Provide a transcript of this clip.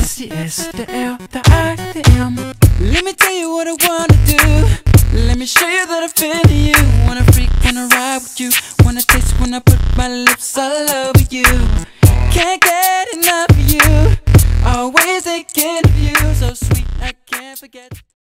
It's the S, the L, the I, the M. Let me tell you what I wanna do. Let me show you that I feel you. Wanna freak, wanna ride with you. Wanna taste when I put my lips all over you. Can't get enough of you. Always thinking of you. So sweet, I can't forget.